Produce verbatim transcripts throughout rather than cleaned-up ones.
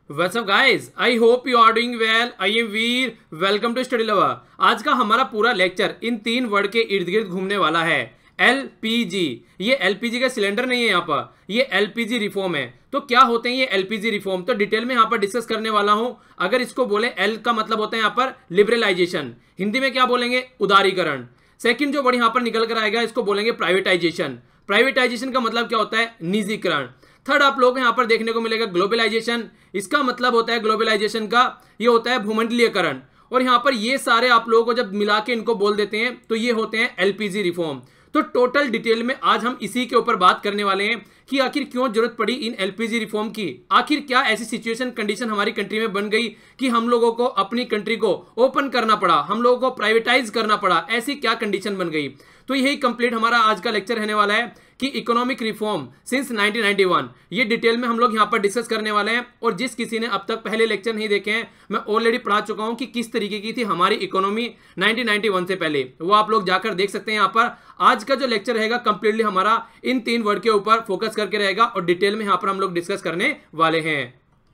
What's up guys? I hope you are doing well. I am Veer. Welcome to Study Lover. आज का हमारा पूरा lecture in तीन word के इर्द गिर्द घूमने वाला है। एल पी जी, ये एल पी जी का सिलेंडर नहीं है यहाँ पर, ये एल पी जी रिफॉर्म है। तो क्या होते हैं ये एल पी जी रिफॉर्म, तो डिटेल में यहाँ पर डिस्कस करने वाला हूँ। अगर इसको बोले, एल का मतलब होता है यहाँ पर लिबरलाइजेशन, हिंदी में क्या बोलेंगे, उदारीकरण। सेकंड जो वर्ड यहाँ पर निकल कर आएगा इसको बोलेंगे प्राइवेटाइजेशन। प्राइवेटाइजेशन का मतलब क्या होता है, निजीकरण। थर्ड आप लोग यहाँ पर देखने को मिलेगा ग्लोबलाइजेशन, इसका मतलब होता है ग्लोबलाइजेशन का ये होता है भूमंडलीयकरण। और यहाँ पर ये सारे आप लोगों को जब मिला के इनको बोल देते हैं तो ये होते हैं एल पी जी रिफॉर्म। तो टोटल डिटेल में आज हम इसी के ऊपर बात करने वाले हैं कि आखिर क्यों जरूरत पड़ी इन एल पी जी रिफॉर्म की, आखिर क्या ऐसी सिचुएशन कंडीशन हमारी कंट्री में बन गई कि हम लोगों को अपनी कंट्री को ओपन करना पड़ा, हम लोगों को प्राइवेटाइज करना पड़ा, ऐसी क्या कंडीशन बन गई। तो यही कंप्लीट हमारा आज का लेक्चर रहने वाला है कि economic reform since nineteen ninety one, ये डिटेल में हम लोग यहाँ पर डिस्कस करने वाले हैं। और जिस किसी ने अब तक पहले लेक्चर नहीं देखे हैं, मैं ऑलरेडी पढ़ा चुका हूँ कि किस तरीके की थी हमारी इकोनॉमी नाइनटीन नाइंटी वन से पहले, वो आप लोग जाकर देख सकते हैं। यहाँ पर आज का जो लेक्चर रहेगा कंप्लीटली हमारा इन तीन वर्ड के ऊपर फोकस करके रहेगा और डिटेल में यहाँ पर हम लोग डिस्कस करने वाले हैं।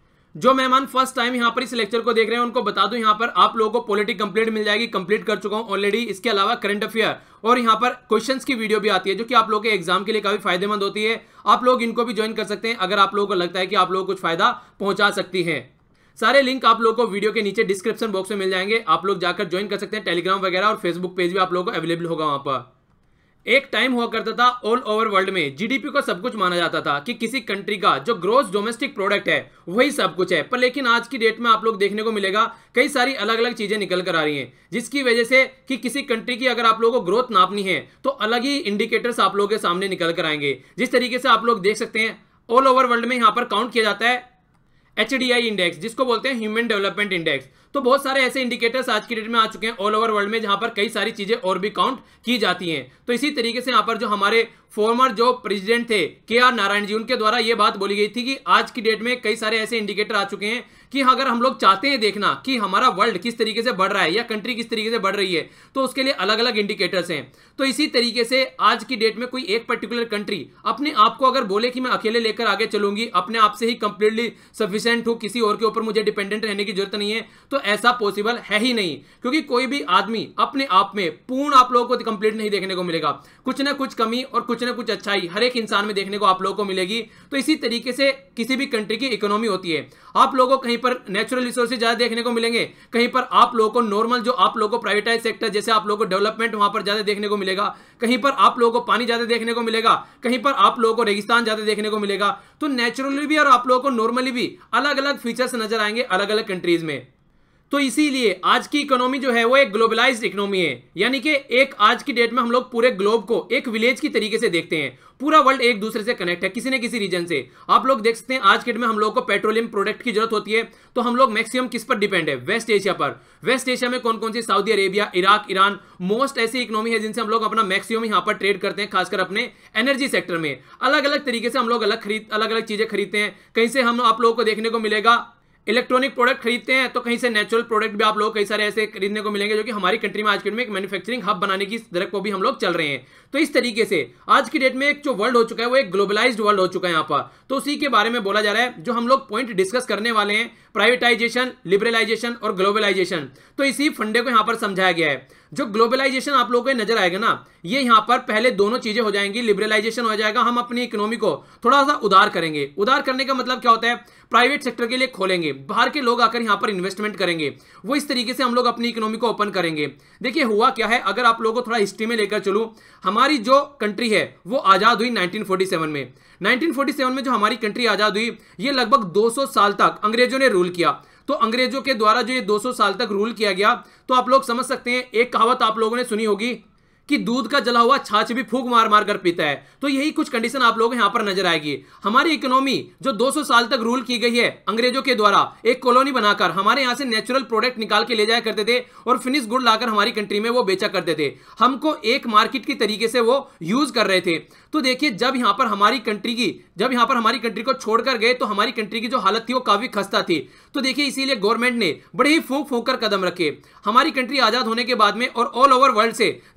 जो मेहमान फर्स्ट टाइम यहाँ पर इस लेक्चर को देख रहे हैं उनको बता दूं, यहाँ पर आप लोगों को पॉलिटी कंप्लीट मिल जाएगी, कंप्लीट कर चुका हूं ऑलरेडी। इसके अलावा करंट अफेयर और यहाँ पर क्वेश्चंस की वीडियो भी आती है जो कि आप लोगों के एग्जाम के लिए काफी फायदेमंद होती है। आप लोग इनको भी ज्वाइन कर सकते हैं अगर आप लोगों को लगता है कि आप लोगों को कुछ फायदा पहुंचा सकती है। सारे लिंक आप लोगों को वीडियो के नीचे डिस्क्रिप्शन बॉक्स में मिल जाएंगे, आप लोग जाकर ज्वाइन कर सकते हैं। टेलीग्राम वगैरह और फेसबुक पेज भी आप लोगों को अवेलेबल होगा वहां पर। एक टाइम हुआ करता था ऑल ओवर वर्ल्ड में जीडीपी को सब कुछ माना जाता था कि किसी कंट्री का जो ग्रोस डोमेस्टिक प्रोडक्ट है वही सब कुछ है। पर लेकिन आज की डेट में आप लोग देखने को मिलेगा कई सारी अलग अलग चीजें निकल कर आ रही हैं, जिसकी वजह से कि किसी कंट्री की अगर आप लोगों को ग्रोथ नापनी है तो अलग ही इंडिकेटर्स आप लोगों के सामने निकल कर आएंगे। जिस तरीके से आप लोग देख सकते हैं ऑल ओवर वर्ल्ड में यहाँ पर काउंट किया जाता है एच डी आई इंडेक्स, जिसको बोलते हैं ह्यूमन डेवलपमेंट इंडेक्स। तो बहुत सारे ऐसे इंडिकेटर्स आज की डेट में आ चुके हैं ऑल ओवर वर्ल्ड में, जहां पर कई सारी चीजें और भी काउंट की जाती हैं। तो इसी तरीके से यहाँ पर जो हमारे फॉर्मर जो प्रेसिडेंट थे के आर नारायण जी, उनके द्वारा ये बात बोली गई थी कि आज की डेट में कई सारे ऐसे इंडिकेटर आ चुके हैं कि अगर हम लोग चाहते हैं देखना कि हमारा वर्ल्ड किस तरीके से बढ़ रहा है या कंट्री किस तरीके से बढ़ रही है, तो उसके लिए अलग अलग इंडिकेटर्स हैं। तो इसी तरीके से आज की डेट में कोई एक पर्टिकुलर कंट्री अपने आप को अगर बोले कि मैं अकेले लेकर आगे चलूंगी, अपने आप से ही कंप्लीटली सफिशिएंट हूं, किसी और के ऊपर मुझे डिपेंडेंट रहने की जरूरत नहीं है, तो ऐसा पॉसिबल है ही नहीं। क्योंकि कोई भी आदमी अपने आप में पूर्ण आप लोगों को कंप्लीट नहीं देखने को मिलेगा, कुछ ना कुछ कमी और कुछ ना कुछ अच्छाई हर एक इंसान में देखने को आप लोगों को मिलेगी। तो इसी तरीके से किसी भी कंट्री की इकोनॉमी होती है। आप लोगों को कहीं पर नेचुरल रिसोर्सेज ज्यादा देखने को मिलेंगे, कहीं पर आप लोगों को नॉर्मल जो आप लोगों को प्राइवेटाइज सेक्टर जैसे आप लोगों को डेवलपमेंट वहां पर ज्यादा देखने को मिलेगा, कहीं पर आप लोगों को पानी ज्यादा देखने को मिलेगा, कहीं पर आप लोगों को रेगिस्तान ज्यादा देखने को मिलेगा। तो नेचुरली भी और आप लोगों को नॉर्मली भी अलग अलग फीचर्स नजर आएंगे अलग अलग कंट्रीज में। तो इसीलिए आज की इकोनॉमी जो है वो एक ग्लोबलाइज्ड इकोनॉमी है, यानी कि एक आज की डेट में हम लोग पूरे ग्लोब को एक विलेज की तरीके से देखते हैं। पूरा वर्ल्ड एक दूसरे से कनेक्ट है किसी न किसी रीजन से। आप लोग देख सकते हैं आज के डेट में हम लोग को पेट्रोलियम प्रोडक्ट की जरूरत होती है, तो हम लोग मैक्सिमम किस पर डिपेंड है, वेस्ट एशिया पर। वेस्ट एशिया में कौन कौन सी, Saudi Arabia, Iraq, Iran, most ऐसी इकोनॉमी है जिनसे हम लोग अपना मैक्सिमम यहाँ पर ट्रेड करते हैं, खासकर अपने एनर्जी सेक्टर में। अलग अलग तरीके से हम लोग अलग खरीद अलग अलग चीजें खरीदते हैं। कहीं से हम आप लोगों को देखने को मिलेगा इलेक्ट्रॉनिक प्रोडक्ट खरीदते हैं, तो कहीं से नेचुरल प्रोडक्ट भी आप लोग कई सारे ऐसे खरीदने को मिलेंगे जो कि हमारी कंट्री में आज की डेट में एक मैन्युफैक्चरिंग हब बनाने की तरफ को भी हम लोग चल रहे हैं। तो इस तरीके से आज की डेट में एक जो वर्ल्ड हो चुका है वो एक ग्लोबलाइज्ड वर्ल्ड हो चुका है यहाँ पर। तो उसी के बारे में बोला जा रहा है जो हम लोग पॉइंट डिस्कस करने वाले हैं, प्राइवेटाइजेशन, लिबरलाइजेशन और ग्लोबलाइजेशन। तो इसी फंडे को यहाँ पर समझाया गया है। जो ग्लोबलाइजेशन आप लोगों को नजर आएगा ना, ये यहाँ पर पहले दोनों चीजें हो जाएंगी। लिबरलाइजेशन हो जाएगा, हम अपनी इकोनॉमी को थोड़ा सा उदार करेंगे। उदार करने का मतलब क्या होता है, प्राइवेट सेक्टर के लिए खोलेंगे, बाहर के लोग आकर यहाँ पर इन्वेस्टमेंट करेंगे, वो इस तरीके से हम लोग अपनी इकोनॉमी को ओपन करेंगे। देखिए हुआ क्या है, अगर आप लोगों को थोड़ा हिस्ट्री में लेकर चलूं, हमारी जो कंट्री है वो आजाद हुई नाइनटीन फोर्टी सेवन में। नाइनटीन फोर्टी सेवन में जो हमारी कंट्री आजाद हुई, ये लगभग दो सौ साल तक अंग्रेजों ने रूल किया। तो अंग्रेजों के द्वारा जो ये दो सौ साल तक रूल किया गया, तो आप लोग समझ सकते हैं, एक कहावत आप लोगों ने सुनी होगी कि दूध का जला हुआ छाछ भी फूंक मार मार कर पीता है। तो यही कुछ कंडीशन आप लोगों को यहां पर नजर आएगी। हमारी इकोनॉमी जो दो सौ साल तक रूल की गई है अंग्रेजों के द्वारा, एक कॉलोनी बनाकर हमारे यहां से नेचुरल प्रोडक्ट निकाल के ले जाया करते थे और फिनिश गुड लाकर हमारी कंट्री में वो बेचा करते थे। हमको एक मार्केट की तरीके से वो यूज कर रहे थे। तो देखिए जब यहां पर हमारी कंट्री की जब यहां पर हमारी कंट्री को छोड़कर गए तो हमारी कंट्री की जो हालत थी वो काफी खस्ता थी। तो देखिए इसीलिए गवर्नमेंट ने बड़े ही फूंक फूंक कर कदम रखे। हमारी कंट्री आजाद होने के बाद में और ऑल ओवर वर्ल्ड से जब खत्म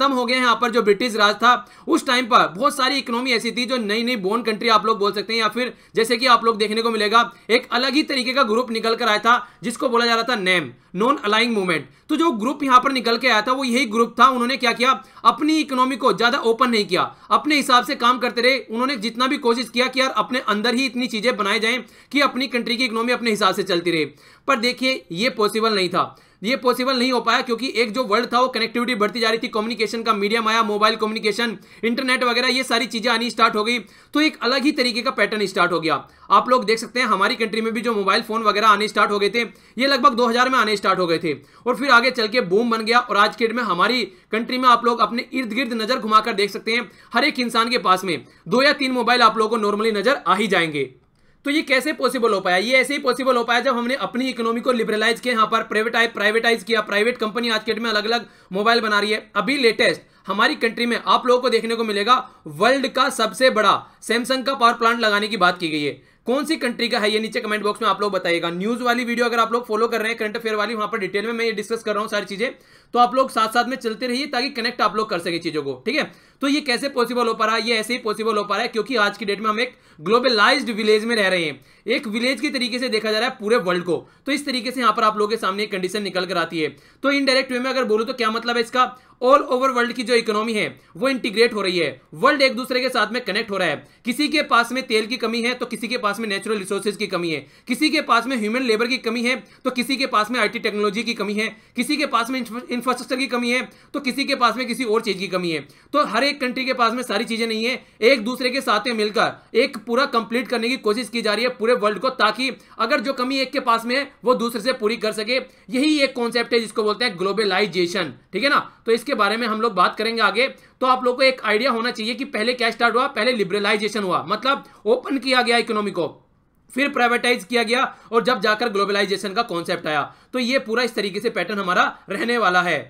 खत्म हो गए हैं यहाँ पर जो ब्रिटिश राज था उस टाइम पर बहुत सारी इकोनॉमी ऐसी थी जो नई नई बोर्न कंट्री आप लोग बोल सकते हैं, या फिर जैसे कि आप लोग देखने को मिलेगा एक अलग ही तरीके का ग्रुप निकल कर आया था जिसको बोला जा रहा था नेम, नॉन अलाइंग मूवमेंट। तो जो ग्रुप यहां पर निकल के आया था वो यही ग्रुप था। उन्होंने क्या किया, अपनी इकोनॉमी को ज्यादा ओपन नहीं किया, अपने हिसाब से काम करते रहे। उन्होंने जितना भी कोशिश किया कि यार अपने अंदर ही इतनी चीजें बनाई जाएं कि अपनी कंट्री की इकोनॉमी अपने हिसाब से चलती रहे। पर देखिए ये पॉसिबल नहीं था, ये पॉसिबल नहीं हो पाया क्योंकि एक जो वर्ल्ड था वो कनेक्टिविटी बढ़ती जा रही थी, कम्युनिकेशन का मीडियम आया, मोबाइल कम्युनिकेशन, इंटरनेट वगैरह ये सारी चीजें आनी स्टार्ट हो गई। तो एक अलग ही तरीके का पैटर्न स्टार्ट हो गया। आप लोग देख सकते हैं हमारी कंट्री में भी जो मोबाइल फोन वगैरह आने स्टार्ट हो गए थे ये लगभग दो हज़ार में आने स्टार्ट हो गए थे और फिर आगे चल के बूम बन गया। और आज के डेट में हमारी कंट्री में आप लोग अपने इर्द गिर्द नजर घुमाकर देख सकते हैं हर एक इंसान के पास में दो या तीन मोबाइल आप लोगों को नॉर्मली नजर आ ही जाएंगे। तो ये कैसे पॉसिबल हो पाया? ये ऐसे ही पॉसिबल हो पाया जब हमने अपनी इकोनॉमी को लिबरलाइज किया, यहाँ पर प्राइवेटाइज प्राइवेटाइज किया। प्राइवेट कंपनी आज के डेट में अलग अलग मोबाइल बना रही है। अभी लेटेस्ट हमारी कंट्री में आप लोगों को देखने को मिलेगा वर्ल्ड का सबसे बड़ा सैमसंग का पावर प्लांट लगाने की बात की गई है। कौन सी कंट्री का है ये नीचे कमेंट बॉक्स में आप लोग बताइएगा। न्यूज वाली वीडियो अगर आप लोग फॉलो कर रहे हैं करंट अफेयर वाली, वहां पर डिटेल में मैं ये डिस्कस कर रहा हूं सारी चीजें, तो आप लोग साथ साथ में चलते रहिए ताकि कनेक्ट आप लोग कर सके चीजों को, ठीक है। तो ये कैसे पॉसिबल हो पा रहा है? ये ऐसे ही पॉसिबल हो पा रहा है क्योंकि आज की डेट में हम एक ग्लोबलाइज्ड विलेज में रह रहे हैं, एक विलेज की तरीके से देखा जा रहा है पूरे वर्ल्ड को। तो इस तरीके से यहां पर आप लोगों के सामने एक कंडीशन निकल कर आती है। तो इनडायरेक्ट वे में अगर बोलूं तो क्या मतलब है इसका, ऑल ओवर वर्ल्ड की जो इकोनॉमी है वो इंटीग्रेट हो रही है, वर्ल्ड एक दूसरे के साथ में कनेक्ट हो रहा है। किसी के पास में तेल की कमी है तो किसी के पास में नेचुरल रिसोर्सेज की कमी है, किसी के पास में ह्यूमन लेबर की कमी है तो किसी के पास में आईटी टेक्नोलॉजी की कमी है, किसी के पास में इंफ्रास्ट्रक्चर की कमी है तो किसी के पास में किसी और चीज की कमी है। तो हर एक कंट्री के पास में सारी चीजें नहीं है, एक दूसरे के साथ में मिलकर एक पूरा कंप्लीट करने की कोशिश की जा रही है पूरे वर्ल्ड को, ताकि अगर जो कमी एक के पास में है वो दूसरे से पूरी कर सके। यही एक कॉन्सेप्ट है जिसको बोलते हैं ग्लोबलाइजेशन, ठीक है ना। तो इसके बारे में हम लोग बात करेंगे आगे। तो आप लोगों को एक आइडिया होना चाहिए कि पहले क्या स्टार्ट हुआ, पहले लिबरलाइजेशन हुआ, मतलब ओपन किया गया इकोनॉमी को, फिर प्राइवेटाइज किया गया और जब जाकर ग्लोबलाइजेशन का कॉन्सेप्ट आया। तो ये पूरा इस तरीके से पैटर्न हमारा रहने वाला है।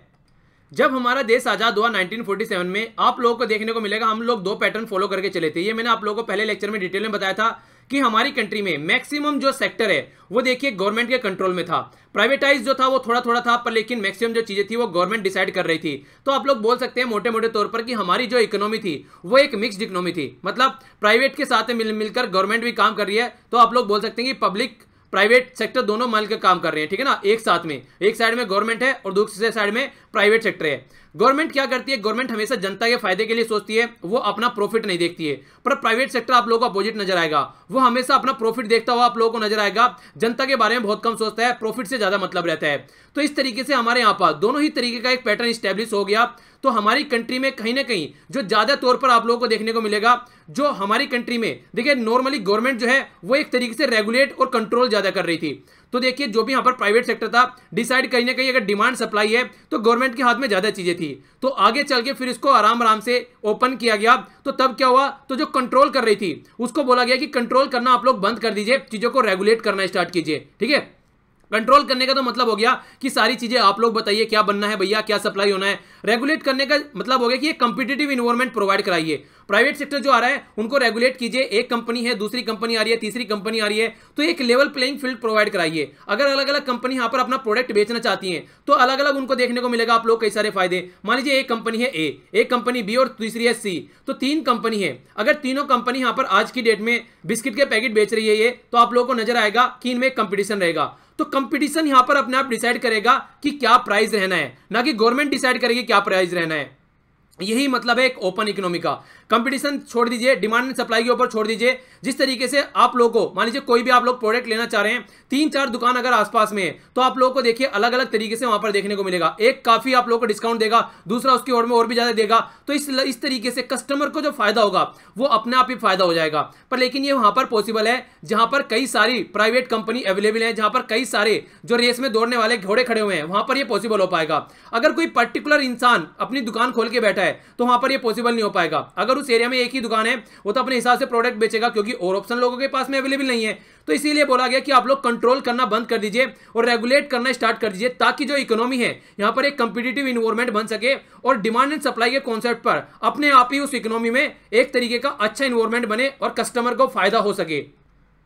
जब हमारा देश आजाद हुआ नाइनटीन फोर्टी सेवन में, आप लोगों को देखने को मिलेगा हम लोग दो पैटर्न फॉलो करके चले थे। ये मैंने आप लोगों को पहले लेक्चर में डिटेल में बताया था कि हमारी कंट्री में मैक्सिमम जो सेक्टर है वो देखिए गवर्नमेंट के कंट्रोल में था। प्राइवेटाइज जो था वो थोड़ा थोड़ा था, पर लेकिन मैक्सिमम जो चीजें थी वो गवर्नमेंट डिसाइड कर रही थी। तो आप लोग बोल सकते हैं मोटे मोटे तौर पर कि हमारी जो इकोनॉमी थी वो एक मिक्स्ड इकोनॉमी थी, मतलब प्राइवेट के साथ मिल मिलकर गवर्नमेंट भी काम कर रही है। तो आप लोग बोल सकते हैं कि पब्लिक प्राइवेट सेक्टर दोनों मिलकर काम कर रहे हैं, ठीक है ना, एक साथ में। एक साइड में गवर्नमेंट है और दूसरे साइड में प्राइवेट सेक्टर है। गवर्नमेंट क्या करती है, गवर्नमेंट हमेशा जनता के फायदे के लिए सोचती है, वो अपना प्रॉफिट नहीं देखती है। पर प्राइवेट सेक्टर आप लोगों को अपोजिट नजर आएगा, वो हमेशा अपना प्रॉफिट देखता हुआ आप लोगों को नजर आएगा, जनता के बारे में बहुत कम सोचता है, प्रॉफिट से ज्यादा मतलब रहता है। तो इस तरीके से हमारे यहाँ पर दोनों ही तरीके का एक पैटर्न स्टैब्लिश हो गया। तो हमारी कंट्री में कहीं ना कहीं जो ज्यादा तौर पर आप लोगों को देखने को मिलेगा, जो हमारी कंट्री में देखिए नॉर्मली गवर्नमेंट जो है वो एक तरीके से रेगुलेट और कंट्रोल ज्यादा कर रही थी। तो देखिए जो भी यहाँ पर प्राइवेट सेक्टर था डिसाइड कहीं ना कहीं अगर डिमांड सप्लाई है तो गवर्नमेंट के हाथ में ज्यादा चीजें थी। तो आगे चल के फिर इसको आराम आराम से ओपन किया गया। तो तब क्या हुआ, तो जो कंट्रोल कर रही थी उसको बोला गया कि कंट्रोल करना आप लोग बंद कर दीजिए, चीजों को रेगुलेट करना स्टार्ट कीजिए, ठीक है। कंट्रोल करने का तो मतलब हो गया कि सारी चीजें आप लोग बताइए क्या बनना है भैया, क्या सप्लाई होना है। रेगुलेट करने का मतलब हो गया कि एक कंपिटिटिव इन्वायरमेंट प्रोवाइड कराइए। प्राइवेट सेक्टर जो आ रहा है उनको रेगुलेट कीजिए, एक कंपनी है, दूसरी कंपनी आ रही है, तीसरी कंपनी आ रही है, तो एक लेवल प्लेइंग फील्ड प्रोवाइड कराइए। अगर अलग अलग कंपनी यहाँ पर अपना प्रोडक्ट बेचना चाहती हैं तो अलग अलग उनको देखने को मिलेगा आप लोग कई सारे फायदे। मान लीजिए एक कंपनी है ए, एक कंपनी बी और तीसरी है सी, तो तीन कंपनी है। अगर तीनों कंपनी यहाँ पर आज की डेट में बिस्किट के पैकेट बेच रही है ये, तो आप लोगों को नजर आएगा कि इनमें कंपटीशन रहेगा। तो कंपटीशन यहां पर अपने आप डिसाइड करेगा कि क्या प्राइस रहना है, ना कि गवर्नमेंट डिसाइड करेगी क्या प्राइस रहना है। यही मतलब है एक ओपन इकोनॉमी का। कंपटीशन छोड़ दीजिए, डिमांड एंड सप्लाई के ऊपर छोड़ दीजिए। जिस तरीके से आप लोगों को मान लीजिए कोई भी आप लोग प्रोडक्ट लेना चाह रहे हैं, तीन चार दुकान अगर आसपास में है तो आप लोगों को देखिए अलग अलग तरीके से वहां पर देखने को मिलेगा। एक काफी आप लोगों को डिस्काउंट देगा, दूसरा उसकी ओर में और भी ज्यादा देगा। तो इस इस तरीके से कस्टमर को जो फायदा होगा वो अपने आप ही फायदा हो जाएगा। पर लेकिन ये वहां पर पॉसिबल है जहां पर कई सारी प्राइवेट कंपनी अवेलेबल है, जहां पर कई सारे जो रेस में दौड़ने वाले घोड़े खड़े हुए हैं, वहां पर ये पॉसिबल हो पाएगा। अगर कोई पर्टिकुलर इंसान अपनी दुकान खोल के बैठा है तो वहां पर ये पॉसिबल नहीं हो पाएगा। अगर उस एरिया में एक ही दुकान है वो तो अपने हिसाब से प्रोडक्ट बेचेगा, क्योंकि और ऑप्शन लोगों के पास में अवेलेबल नहीं है। तो इसीलिए बोला गया कि आप लोग कंट्रोल करना बंद कर दीजिए और रेगुलेट करना स्टार्ट कर दीजिए, ताकि जो इकोनॉमी है यहां पर एक कंपिटिटिव इन्वायरमेंट बन सके और डिमांड एंड सप्लाई के कॉन्सेप्ट पर अपने आप ही उस इकोनॉमी में एक तरीके का अच्छा इन्वायरमेंट बने और कस्टमर को फायदा हो सके।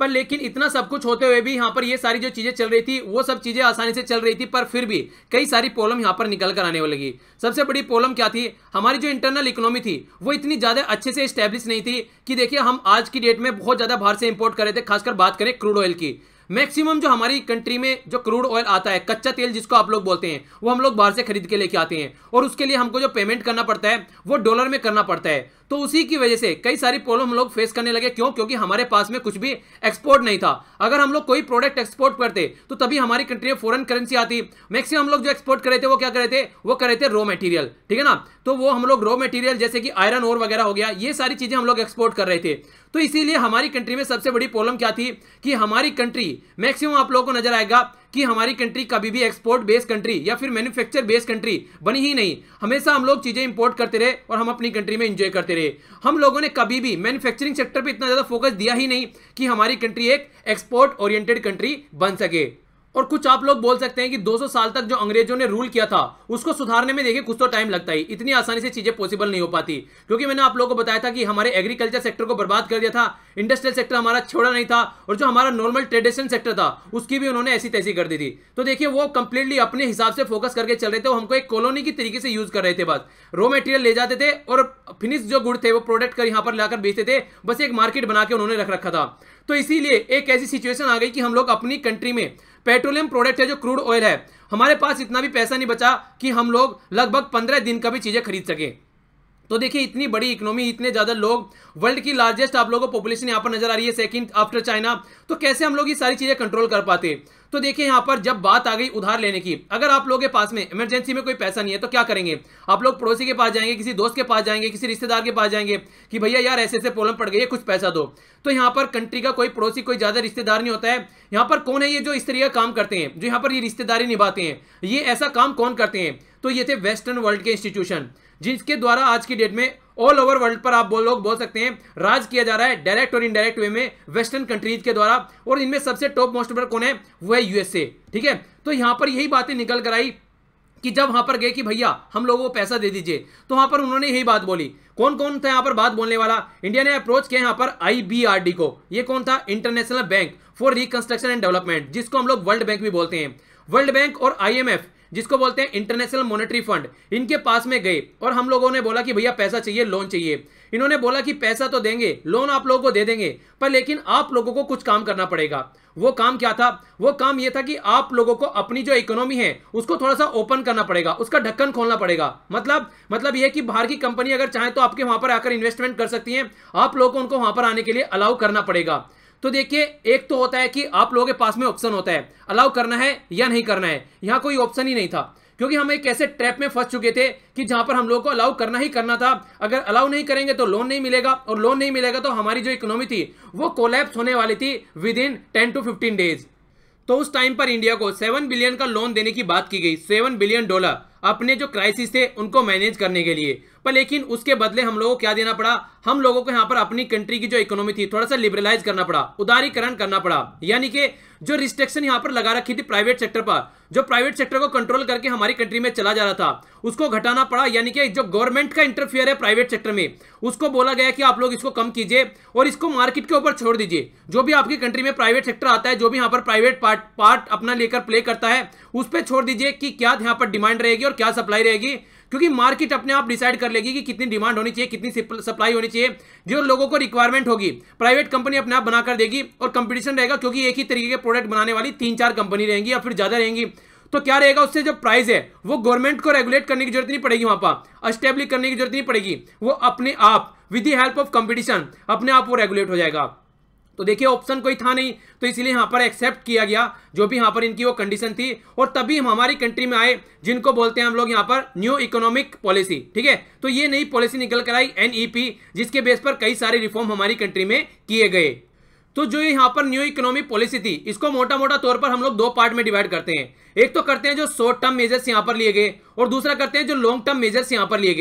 पर लेकिन इतना सब कुछ होते हुए भी यहाँ पर ये सारी जो चीजें चल रही थी वो सब चीजें आसानी से चल रही थी, पर फिर भी कई सारी प्रॉब्लम यहाँ पर निकल कर आने लगी। सबसे बड़ी प्रॉब्लम क्या थी, हमारी जो इंटरनल इकोनॉमी थी वो इतनी ज्यादा अच्छे से स्टैब्लिश नहीं थी कि देखिए हम आज की डेट में बहुत ज्यादा बाहर से इंपोर्ट कर रहे थे। खासकर बात करें क्रूड ऑयल की, मैक्सिमम जो हमारी कंट्री में जो क्रूड ऑयल आता है, कच्चा तेल जिसको आप लोग बोलते हैं, वो हम लोग बाहर से खरीद के लेके आते हैं और उसके लिए हमको जो पेमेंट करना पड़ता है वो डॉलर में करना पड़ता है। तो उसी की वजह से कई सारी प्रॉब्लम हम लोग फेस करने लगे। क्यों? क्योंकि हमारे पास में कुछ भी एक्सपोर्ट नहीं था। अगर हम लोग कोई प्रोडक्ट एक्सपोर्ट करते तो तभी हमारी कंट्री में फॉरेन करेंसी आती। मैक्सिमम हम लोग जो एक्सपोर्ट कर रहे थे वो क्या कर रहे थे, वो कर रहे थे रॉ मटेरियल, ठीक है ना। तो वो हम लोग रॉ मटेरियल जैसे कि आयरन ओर वगैरह हो गया, ये सारी चीजें हम लोग एक्सपोर्ट कर रहे थे। तो इसीलिए हमारी कंट्री में सबसे बड़ी प्रॉब्लम क्या थी कि हमारी कंट्री, मैक्सिमम आप लोगों को नजर आएगा कि हमारी कंट्री कभी भी एक्सपोर्ट बेस्ड कंट्री या फिर मैन्युफैक्चर बेस्ड कंट्री बनी ही नहीं। हमेशा हम लोग चीजें इंपोर्ट करते रहे और हम अपनी कंट्री में एंजॉय करते रहे। हम लोगों ने कभी भी मैन्युफैक्चरिंग सेक्टर पे इतना ज्यादा फोकस दिया ही नहीं कि हमारी कंट्री एक एक्सपोर्ट ओरिएंटेड कंट्री बन सके। और कुछ आप लोग बोल सकते हैं कि दो सौ साल तक जो अंग्रेजों ने रूल किया था उसको सुधारने में देखिए कुछ तो टाइम लगता ही, इतनी आसानी से चीजें पॉसिबल नहीं हो पाती। क्योंकि मैंने आप लोगों को बताया था कि हमारे एग्रीकल्चर सेक्टर को बर्बाद कर दिया था, इंडस्ट्रियल सेक्टर हमारा छोड़ा नहीं था, और जो हमारा नॉर्मल ट्रेडिशन सेक्टर था उसकी भी उन्होंने ऐसी तैसी कर दी थी। तो देखिए वो कंप्लीटली अपने हिसाब से फोकस करके चल रहे थे, वो हमको एक कॉलोनी की तरीके से यूज कर रहे थे। बस रॉ मटेरियल ले जाते थे और फिनिश जो गुड थे वो प्रोडक्ट कर यहाँ पर लाकर बेचते थे, बस एक मार्केट बना के उन्होंने रख रखा था। तो इसीलिए एक ऐसी सिचुएशन आ गई कि हम लोग अपनी कंट्री में पेट्रोलियम प्रोडक्ट है जो क्रूड ऑयल है, हमारे पास इतना भी पैसा नहीं बचा कि हम लोग लगभग पंद्रह दिन का भी चीजें खरीद सके। तो देखिए इतनी बड़ी इकोनॉमी, इतने ज्यादा लोग, वर्ल्ड की लार्जेस्ट आप लोगों को पॉपुलेशन यहाँ पर नजर आ रही है, सेकंड आफ्टर चाइना। तो कैसे हम लोग ये सारी चीजें कंट्रोल कर पाते? तो देखिए यहाँ पर जब बात आ गई उधार लेने की, अगर आप लोगों के पास में इमरजेंसी में कोई पैसा नहीं है तो क्या करेंगे? आप लोग पड़ोसी के पास जाएंगे, किसी दोस्त के पास जाएंगे, किसी रिश्तेदार के पास जाएंगे कि भैया यार ऐसे ऐसे प्रॉब्लम पड़ गई है, कुछ पैसा दो। तो यहाँ पर कंट्री का कोई पड़ोसी, कोई ज्यादा रिश्तेदार नहीं होता है। यहाँ पर कौन है ये जो इस तरह का काम करते हैं, जो यहाँ पर ये रिश्तेदारी निभाते हैं, ये ऐसा काम कौन करते हैं? तो ये थे वेस्टर्न वर्ल्ड के इंस्टीट्यूशन, जिसके द्वारा आज की डेट में ऑल ओवर वर्ल्ड पर आप बोल लोग बोल सकते हैं राज किया जा रहा है, डायरेक्ट और इनडायरेक्ट वे में वेस्टर्न कंट्रीज के द्वारा। और इनमें सबसे टॉप मोस्ट पर कौन है? वो है यूएसए, ठीक है। तो यहां पर यही बातें निकल कर आई कि जब वहां पर गए कि भैया हम लोगों को पैसा दे दीजिए, तो वहां पर उन्होंने यही बात बोली। कौन कौन था यहां पर बात बोलने वाला? इंडिया ने अप्रोच किया यहां पर आईबीआरडी को। ये कौन था? International bank for reconstruction and development, जिसको हम लोग वर्ल्ड बैंक भी बोलते हैं। वर्ल्ड बैंक और आईएमएफ, जिसको बोलते हैं इंटरनेशनल मॉनेटरी फंड, इनके पास में गए और हम लोगों ने बोला कि भैया पैसा चाहिए, लोन चाहिए। इन्होंने बोला कि पैसा तो देंगे, लोन आप लोगों को दे देंगे, पर लेकिन आप लोगों को कुछ काम करना पड़ेगा। वो काम क्या था? वो काम ये था कि आप लोगों को अपनी जो इकोनॉमी है उसको थोड़ा सा ओपन करना पड़ेगा, उसका ढक्कन खोलना पड़ेगा। मतलब मतलब ये कि बाहर की कंपनी अगर चाहे तो आपके वहां पर आकर इन्वेस्टमेंट कर सकती है, आप लोगों को उनको वहां पर आने के लिए अलाउ करना पड़ेगा। तो देखिए एक तो होता है कि आप लोगों के पास में ऑप्शन होता है, अलाउ करना है या नहीं करना है। यहां कोई ऑप्शन ही नहीं था, क्योंकि हम एक ऐसे ट्रैप में फंस चुके थे कि जहां पर हम लोगों को अलाउ करना ही करना था। अगर अलाउ नहीं करेंगे तो लोन नहीं मिलेगा, और लोन नहीं मिलेगा तो हमारी जो इकोनॉमी थी वो कोलैप्स होने वाली थी within ten to fifteen days. तो उस टाइम पर इंडिया को सेवन बिलियन का लोन देने की बात की गई, सेवन बिलियन डॉलर अपने जो क्राइसिस थे उनको मैनेज करने के लिए। पर लेकिन उसके बदले हम लोगों को क्या देना पड़ा? हम लोगों को यहाँ पर अपनी कंट्री की जो इकोनॉमी थी थोड़ा सा लिबरलाइज करना पड़ा, उदारीकरण करना पड़ा। यानी कि जो रिस्ट्रिक्शन यहाँ पर लगा रखी थी प्राइवेट सेक्टर पर, जो प्राइवेट सेक्टर को कंट्रोल करके हमारी कंट्री में चला जा रहा था, उसको घटाना पड़ा। यानी कि जो गवर्नमेंट का इंटरफियर है प्राइवेट सेक्टर में, उसको बोला गया कि आप लोग इसको कम कीजिए और इसको मार्केट के ऊपर छोड़ दीजिए। जो भी आपकी कंट्री में प्राइवेट सेक्टर आता है, जो भी यहाँ पर प्राइवेट पार्ट पार्ट अपना लेकर प्ले करता है, उस पर छोड़ दीजिए कि क्या यहाँ पर डिमांड रहेगी और क्या सप्लाई रहेगी, क्योंकि मार्केट अपने आप डिसाइड कर लेगी कि कितनी डिमांड होनी चाहिए, कितनी सप्लाई होनी चाहिए। जो लोगों को रिक्वायरमेंट होगी प्राइवेट कंपनी अपने आप बनाकर देगी, और कंपटीशन रहेगा क्योंकि एक ही तरीके के प्रोडक्ट बनाने वाली तीन चार कंपनी रहेंगी या फिर ज्यादा रहेंगी। तो क्या रहेगा? उससे जो प्राइस है वो गवर्नमेंट को रेगुलेट करने की जरूरत नहीं पड़ेगी, वहां पर एस्टेब्लिश करने की जरूरत नहीं पड़ेगी, वो अपने आप with the help of competition अपने आप वो रेगुलेट हो जाएगा। तो देखिए ऑप्शन कोई था नहीं, तो इसलिए यहां पर एक्सेप्ट किया गया जो भी यहां पर इनकी वो कंडीशन थी, और तभी हम हमारी कंट्री में आए जिनको बोलते हैं हम लोग यहां पर न्यू इकोनॉमिक पॉलिसी, ठीक है। तो ये नई पॉलिसी निकल कर आई एनईपी, जिसके बेस पर कई सारे रिफॉर्म हमारी कंट्री में किए गए। तो जो यहाँ पर न्यू इकोनॉमिक पॉलिसी थी, इसको मोटा मोटा तौर पर हम लोग दो पार्ट में डिवाइड करते हैं। एक तो करते हैं जो शॉर्ट टर्म मेजर्स यहाँ पर लिए गए, और दूसरा करते हैं जो लॉन्ग टर्म मेजर्स यहाँ पर लिए गए।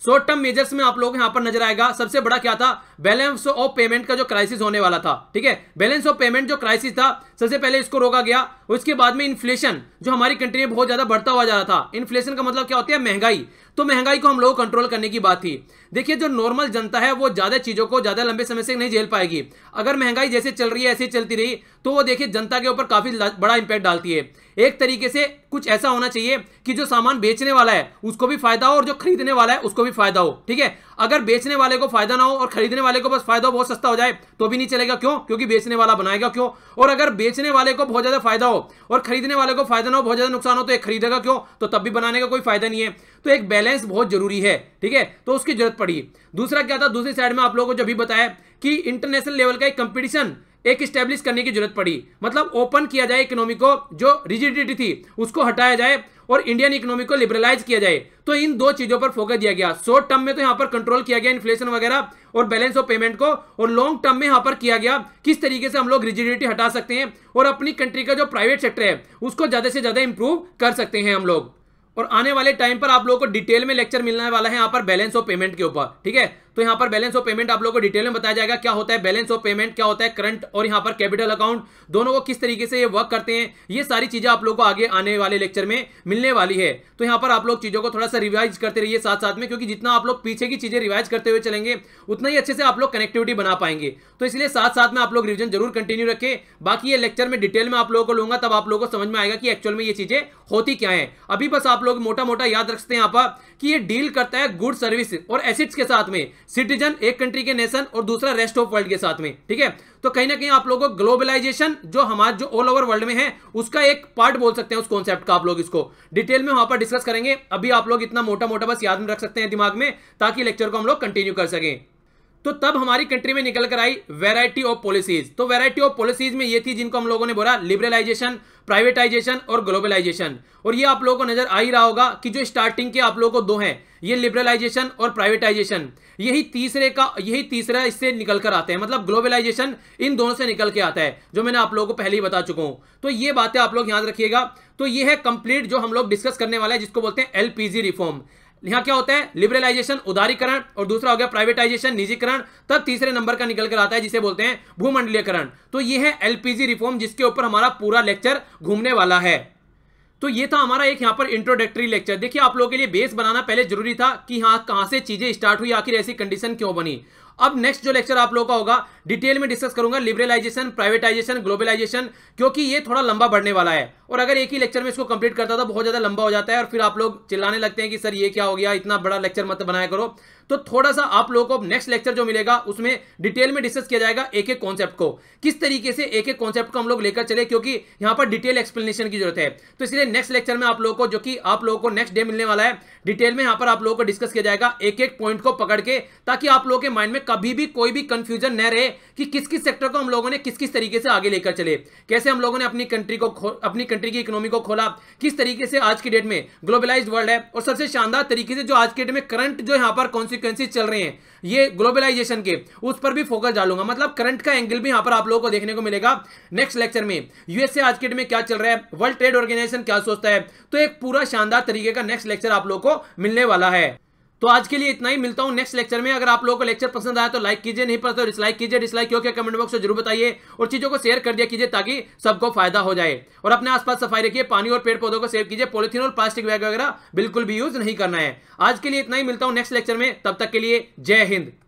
शॉर्ट टर्म मेजर्स में आप लोग यहां पर नजर आएगा सबसे बड़ा क्या था, बैलेंस ऑफ पेमेंट का जो क्राइसिस होने वाला था। ठीक है, बैलेंस ऑफ पेमेंट जो क्राइसिस था सबसे पहले इसको रोका गया। उसके बाद में इन्फ्लेशन जो हमारी कंट्री में बहुत ज्यादा बढ़ता हुआ जा रहा था। इन्फ्लेशन का मतलब क्या होता है, महंगाई। तो महंगाई को हम लोग कंट्रोल करने की बात थी। देखिए जो नॉर्मल जनता है वो ज्यादा चीजों को ज्यादा लंबे समय से नहीं झेल पाएगी। अगर महंगाई जैसे चल रही है ऐसे चलती रही तो वो देखिए जनता के ऊपर काफी बड़ा इंपैक्ट डालती है। एक तरीके से कुछ ऐसा होना चाहिए कि जो सामान बेचने वाला है उसको भी फायदा हो और जो खरीदने वाला है उसको भी फायदा हो। ठीक है, अगर बेचने वाले को फायदा ना हो और खरीदने वाले को बस फायदा हो, बहुत सस्ता हो जाए तो भी नहीं चलेगा। क्यों? क्योंकि बेचने वाला बनाएगा क्यों। और अगर बेचने वाले को बहुत ज्यादा फायदा हो और खरीदने वाले को फायदा ना हो, बहुत ज्यादा नुकसान हो, तो एक खरीदेगा क्यों, तो तब भी बनाने का कोई फायदा नहीं है। तो एक बैलेंस बहुत जरूरी है। ठीक है, तो उसकी जरूरत पड़ी। दूसरा क्या था, दूसरी साइड में आप लोगों को जो भी बताया कि इंटरनेशनल लेवल का एक कंपटीशन एक स्टैब्लिश करने की जरूरत पड़ी। मतलब ओपन किया जाए इकोनॉमी को, जो रिजिडिटी थी उसको हटाया जाए और इंडियन इकोनॉमी को लिबरलाइज किया जाए। तो इन दो चीजों पर फोकस दिया गया। शॉर्ट टर्म में तो यहां पर कंट्रोल किया गया इन्फ्लेशन वगैरह और बैलेंस ऑफ पेमेंट को, और लॉन्ग टर्म में यहां पर किया गया किस तरीके से हम लोग रिजिडिटी हटा सकते हैं और अपनी कंट्री का जो प्राइवेट सेक्टर है उसको ज्यादा से ज्यादा इंप्रूव कर सकते हैं हम लोग। और आने वाले टाइम पर आप लोगों को डिटेल में लेक्चर मिलने वाला है यहाँ पर बैलेंस ऑफ पेमेंट के ऊपर। ठीक है, तो यहाँ पर बैलेंस ऑफ पेमेंट आप लोगों को डिटेल में बताया जाएगा क्या होता है बैलेंस ऑफ पेमेंट, क्या होता है करंट और यहाँ पर कैपिटल अकाउंट, दोनों को किस तरीके से ये वर्क करते हैं। ये सारी चीजें आप लोगों को आगे आने वाले लेक्चर में मिलने वाली है। तो यहाँ पर आप लोग चीजों को थोड़ा सा रिवाइज करते रहिए साथ साथ में, क्योंकि जितना आप लोग पीछे की चीजें रिवाइज करते हुए चलेंगे उतना ही अच्छे से आप लोग कनेक्टिविटी बना पाएंगे। तो इसलिए साथ साथ में आप लोग रिविजन जरूर कंटिन्यू रखें। बाकी ये लेक्चर में डिटेल में आप लोगों को लूंगा, तब आप लोगों को समझ में आएगा कि एक्चुअल में ये चीजें होती क्या है। अभी बस आप लोग मोटा मोटा याद रखते हैं यहाँ पर कि ये डील करता है गुड सर्विस और एसेट्स के साथ में, सिटीजन एक कंट्री के नेशन और दूसरा रेस्ट ऑफ वर्ल्ड के साथ में। ठीक है, तो कहीं ना कहीं आप लोगों को ग्लोबलाइजेशन जो हमारा जो ऑल ओवर वर्ल्ड में है उसका एक पार्ट बोल सकते हैं उस कॉन्सेप्ट का। आप लोग इसको डिटेल में वहां पर डिस्कस करेंगे। अभी आप लोग इतना मोटा मोटा बस याद में रख सकते हैं दिमाग में, ताकि लेक्चर को हम लोग कंटिन्यू कर सकें। तो तब हमारी कंट्री में निकल कर आई वैरायटी ऑफ पॉलिसीज। तो वैरायटी ऑफ पॉलिसीज में ये थी जिनको हम लोगों ने बोला लिबरलाइजेशन, प्राइवेटाइजेशन और ग्लोबलाइजेशन। और ये आप लोगों को नजर आ ही रहा होगा कि जो स्टार्टिंग के आप लोगों को दो हैं, ये लिबरलाइजेशन और प्राइवेटाइजेशन, यही तीसरे का यही तीसरा इससे निकल कर आते हैं। मतलब ग्लोबलाइजेशन इन दोनों से निकल के आता है, जो मैंने आप लोगों को पहले ही बता चुका हूं। तो ये बातें आप लोग याद रखिएगा। तो ये है कंप्लीट जो हम लोग डिस्कस करने वाले हैं, जिसको बोलते हैं एलपीजी रिफॉर्म। यहां क्या होता है, लिबरलाइजेशन उदारीकरण, और दूसरा हो गया प्राइवेटाइजेशन निजीकरण, तब तीसरे नंबर का निकल कर आता है जिसे बोलते हैं भूमंडलीयकरण। तो ये है एलपीजी रिफॉर्म, जिसके ऊपर हमारा पूरा लेक्चर घूमने वाला है। तो ये था हमारा एक यहाँ पर इंट्रोडक्टरी लेक्चर। देखिए आप लोगों के लिए बेस बनाना पहले जरूरी था कि हाँ कहां से चीजें स्टार्ट हुई, आखिर ऐसी कंडीशन क्यों बनी। अब नेक्स्ट जो लेक्चर आप लोगों का होगा डिटेल में डिस्कस करूंगा लिबरलाइजेशन, प्राइवेटाइजेशन, ग्लोबलाइजेशन, क्योंकि ये थोड़ा लंबा बढ़ने वाला है। और अगर एक ही लेक्चर में इसको कंप्लीट करता था बहुत ज्यादा लंबा हो जाता है, और फिर आप लोग चिल्लाने लगते हैं कि सर ये क्या हो गया, इतना बड़ा लेक्चर मत बनाया करो। तो थोड़ा सा आप लोगों को नेक्स्ट लेक्चर जो मिलेगा उसमें डिटेल में डिस्कस किया जाएगा एक एक कॉन्सेप्ट को, किस तरीके से एक एक कॉन्सेप्ट को हम लोग लेकर चले, क्योंकि यहाँ पर डिटेल एक्सप्लेनेशन की जरूरत है। तो इसलिए नेक्स्ट लेक्चर में आप लोगों को, जो कि आप लोगों को नेक्स्ट डे मिलने वाला है, डिटेल में यहाँ पर आप लोगों को डिस्कस किया जाएगा एक एक पॉइंट को पकड़ के, ताकि आप लोगों के माइंड में कभी भी कोई भी कंफ्यूजन न रहे कि किस किस सेक्टर को हम लोगों ने किस किस तरीके से आगे लेकर चले, कैसे हम लोगों ने अपनी कंट्री को अपनी कंट्री की इकोनॉमी को खोला, किस तरीके से आज की डेट में ग्लोबलाइज्ड वर्ल्ड है, और सबसे शानदार तरीके से जो आज के डेट में करंट जो यहाँ पर कॉन्सिक्वेंसेज चल रहे हैं ये ग्लोबलाइजेशन के, उस पर भी फोकस डालूंगा। मतलब करंट का एंगल भी यहाँ पर आप लोगों को देखने को मिलेगा नेक्स्ट लेक्चर में। यूएसए आज के डेट में क्या चल रहा है, वर्ल्ड ट्रेड ऑर्गेनाइजेशन क्या सोचता है, तो एक पूरा शानदार तरीके का नेक्स्ट लेक्चर आप लोगों को मिलने वाला है। तो आज के लिए इतना ही, मिलता हूं नेक्स्ट लेक्चर में। अगर आप लोगों को लेक्चर पसंद आया तो लाइक कीजिए, नहीं पसंद तो डिसलाइक कीजिए। डिसलाइक क्यों क्या कमेंट बॉक्स में जरूर बताइए, और चीजों को शेयर कर दिया कीजिए ताकि सबको फायदा हो जाए। और अपने आसपास सफाई रखिए, पानी और पेड़ पौधों को सेव कीजिए, पॉलिथीन और प्लास्टिक बैग वगैरह बिल्कुल भी यूज नहीं करना है। आज के लिए इतना ही, मिलता हूं नेक्स्ट लेक्चर में, तब तक के लिए जय हिंद।